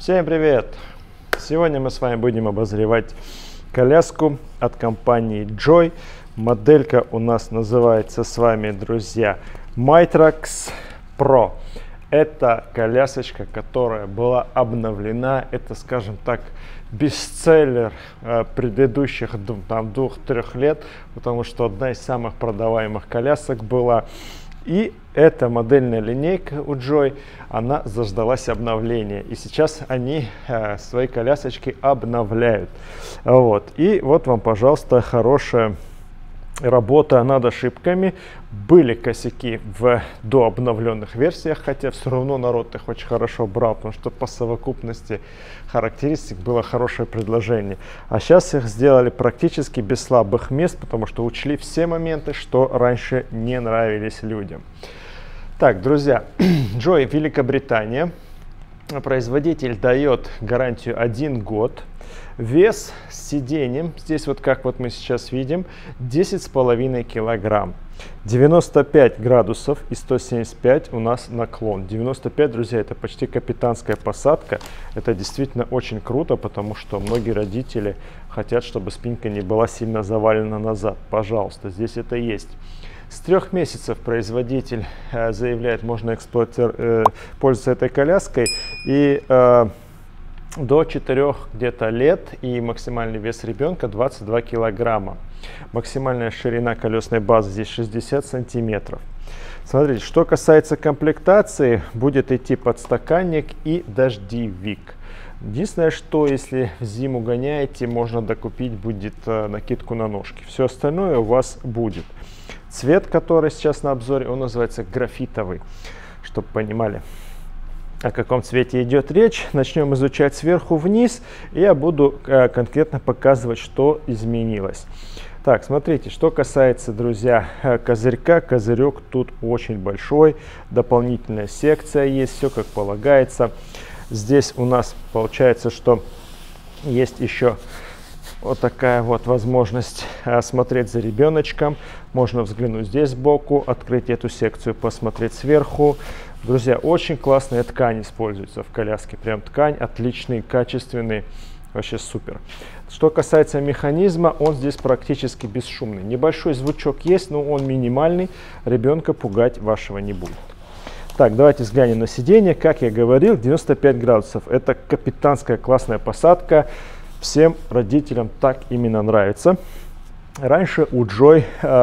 Всем привет! Сегодня мы с вами будем обозревать коляску от компании Joy. Моделька у нас называется с вами, друзья, Mitrax Pro. Это колясочка, которая была обновлена. Это, скажем так, бестселлер предыдущих 2-3 лет, потому что одна из самых продаваемых колясок была. И эта модельная линейка у Joy, она заждалась обновления. И сейчас они свои колясочки обновляют. Вот. И вот вам, пожалуйста, хорошая работа над ошибками. Были косяки в дообновленных версиях, хотя все равно народ их очень хорошо брал, потому что по совокупности характеристик было хорошее предложение. А сейчас их сделали практически без слабых мест, потому что учли все моменты, что раньше не нравились людям. Так, друзья, Joy, Великобритания. Производитель дает гарантию 1 год. Вес с сиденьем, здесь вот как вот мы сейчас видим, 10,5 килограмм. 95 градусов и 175 у нас наклон. 95, друзья, это почти капитанская посадка. Это действительно очень круто, потому что многие родители хотят, чтобы спинка не была сильно завалена назад. Пожалуйста, здесь это есть. С 3 месяцев производитель заявляет, можно пользоваться этой коляской. И до 4 где-то лет и максимальный вес ребенка 22 килограмма. Максимальная ширина колесной базы здесь 60 сантиметров. Смотрите, что касается комплектации, будет идти подстаканник и дождевик. Единственное, что если в зиму гоняете, можно докупить будет накидку на ножки. Все остальное у вас будет. Цвет, который сейчас на обзоре, он называется графитовый, чтобы понимали, о каком цвете идет речь. Начнем изучать сверху вниз, и я буду конкретно показывать, что изменилось. Так, смотрите, что касается, друзья, козырька. Козырек тут очень большой, дополнительная секция есть, все как полагается. Здесь у нас получается, что есть еще вот такая вот возможность смотреть за ребеночком. Можно взглянуть здесь сбоку, открыть эту секцию, посмотреть сверху. Друзья, очень классная ткань используется в коляске. Прям ткань отличный, качественный, вообще супер. Что касается механизма, он здесь практически бесшумный. Небольшой звучок есть, но он минимальный. Ребенка пугать вашего не будет. Так, давайте взглянем на сиденье. Как я говорил, 95 градусов. Это капитанская классная посадка. Всем родителям так именно нравится. Раньше у Joy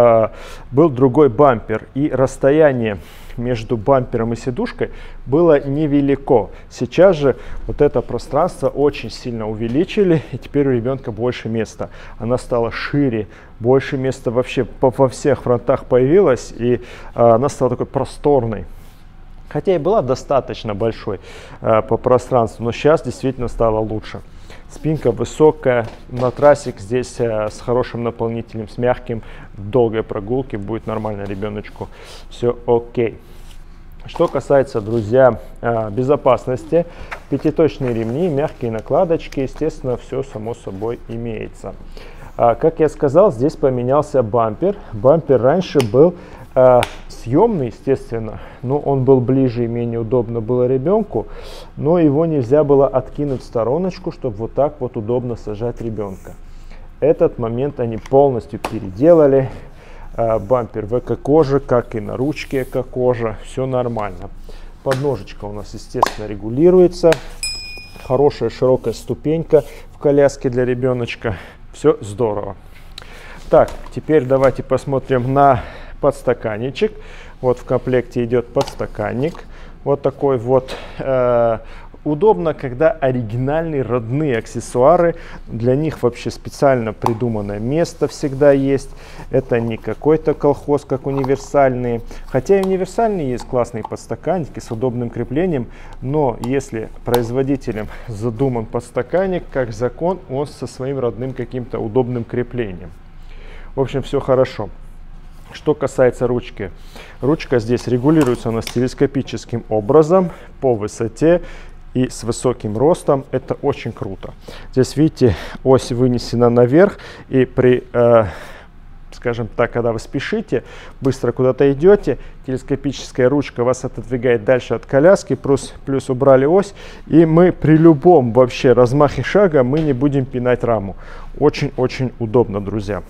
был другой бампер, и расстояние между бампером и сидушкой было невелико. Сейчас же вот это пространство очень сильно увеличили, и теперь у ребенка больше места. Она стала шире, больше места вообще во всех фронтах появилось, и она стала такой просторной. Хотя и была достаточно большой по пространству, но сейчас действительно стало лучше. Спинка высокая, на трассик здесь с хорошим наполнителем, с мягким, в долгой прогулке будет нормально ребеночку, все окей. Что касается, друзья, безопасности, пятиточные ремни, мягкие накладочки, естественно, все само собой имеется. Как я сказал, здесь поменялся бампер. Бампер раньше был съемный, естественно, но он был ближе и менее удобно было ребенку, но его нельзя было откинуть в стороночку, чтобы вот так вот удобно сажать ребенка. Этот момент они полностью переделали. Бампер в эко-коже, как и на ручке эко-кожа, все нормально. Подножечка у нас, естественно, регулируется. Хорошая широкая ступенька в коляске для ребеночка. Все здорово. Так, теперь давайте посмотрим на подстаканничек. Вот в комплекте идет подстаканник. Вот такой вот. Удобно, когда оригинальные родные аксессуары. Для них вообще специально придуманное место всегда есть. Это не какой-то колхоз, как универсальные. Хотя и универсальные есть классные подстаканники с удобным креплением. Но если производителем задуман подстаканник, как закон, он со своим родным каким-то удобным креплением. В общем, все хорошо. Что касается ручки. Ручка здесь регулируется у нас телескопическим образом по высоте и с высоким ростом. Это очень круто. Здесь, видите, ось вынесена наверх, и при скажем так, когда вы спешите, быстро куда-то идете, телескопическая ручка вас отодвигает дальше от коляски, плюс убрали ось, и мы при любом вообще размахе шага мы не будем пинать раму. Очень-очень удобно, друзья.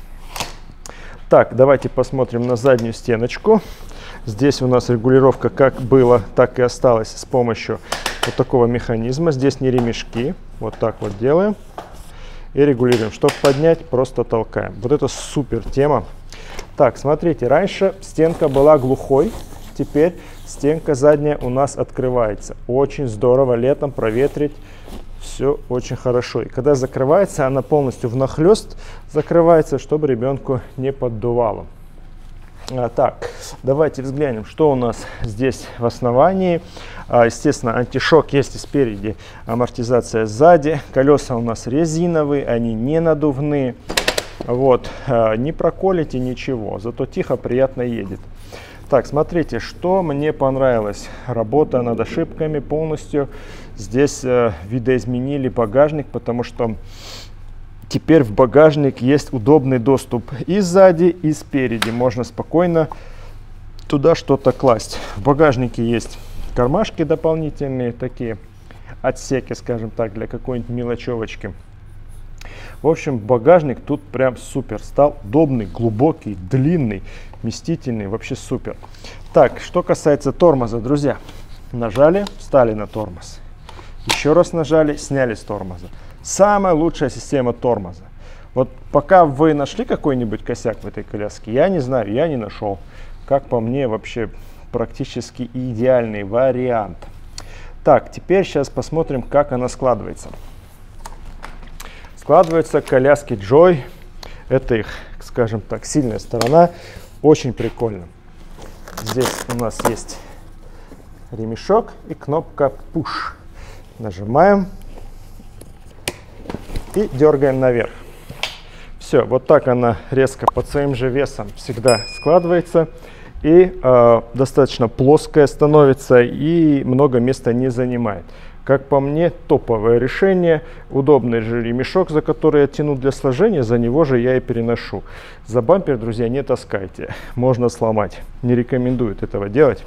Так, давайте посмотрим на заднюю стеночку. Здесь у нас регулировка как было, так и осталась с помощью вот такого механизма. Здесь не ремешки. Вот так вот делаем и регулируем. Чтобы поднять, просто толкаем. Вот это супер тема. Так, смотрите, раньше стенка была глухой. Теперь стенка задняя у нас открывается. Очень здорово летом проветрить. Все очень хорошо. И когда закрывается, она полностью внахлёст закрывается, чтобы ребенку не поддувало. Так, давайте взглянем, что у нас здесь в основании. Естественно, антишок есть и спереди, амортизация сзади. Колеса у нас резиновые, они не надувные. Вот, не проколите ничего, зато тихо, приятно едет. Так, смотрите, что мне понравилось. Работа над ошибками полностью. Здесь видоизменили багажник, потому что теперь в багажник есть удобный доступ и сзади, и спереди. Можно спокойно туда что-то класть. В багажнике есть кармашки дополнительные, такие отсеки, скажем так, для какой-нибудь мелочевочки. В общем, багажник тут прям супер. Стал удобный, глубокий, длинный, вместительный. Вообще супер. Так, что касается тормоза, друзья. Нажали, встали на тормоз. Еще раз нажали, сняли с тормоза. Самая лучшая система тормоза. Вот пока вы нашли какой-нибудь косяк в этой коляске, я не знаю, я не нашел. Как по мне, вообще практически идеальный вариант. Так, теперь сейчас посмотрим, как она складывается. Складываются коляски Joy. Это их, скажем так, сильная сторона. Очень прикольно. Здесь у нас есть ремешок и кнопка Push. Нажимаем и дергаем наверх. Все, вот так она резко под своим же весом всегда складывается и достаточно плоская становится и много места не занимает. Как по мне, топовое решение. Удобный же ремешок, за который я тяну для сложения, за него же я и переношу. За бампер, друзья, не таскайте, можно сломать. Не рекомендую этого делать.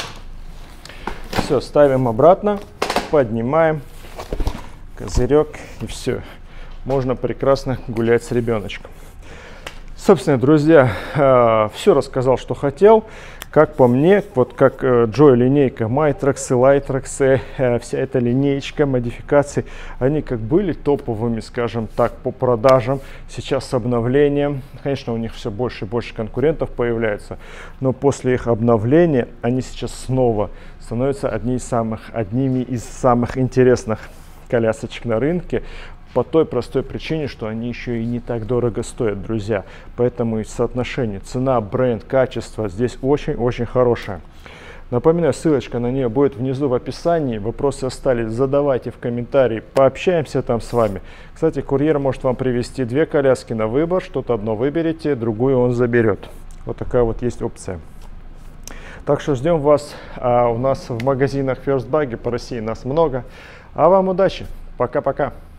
Все, ставим обратно, поднимаем козырек и все. Можно прекрасно гулять с ребеночком. Собственно, друзья, все рассказал, что хотел. Как по мне, вот как Joy линейка, Mitrax, Litrax, вся эта линеечка модификаций, они как были топовыми, скажем так, по продажам. Сейчас с обновлением, конечно, у них все больше и больше конкурентов появляется, но после их обновления они сейчас снова становятся одними из самых интересных колясочек на рынке. По той простой причине, что они еще и не так дорого стоят, друзья. Поэтому и соотношение цена, бренд, качество здесь очень-очень хорошее. Напоминаю, ссылочка на нее будет внизу в описании. Вопросы остались, задавайте в комментарии, пообщаемся там с вами. Кстати, курьер может вам привезти 2 коляски на выбор, что-то одно выберете, другую он заберет. Вот такая вот есть опция. Так что ждем вас у нас в магазинах First Buggy по России, нас много. А вам удачи, пока-пока.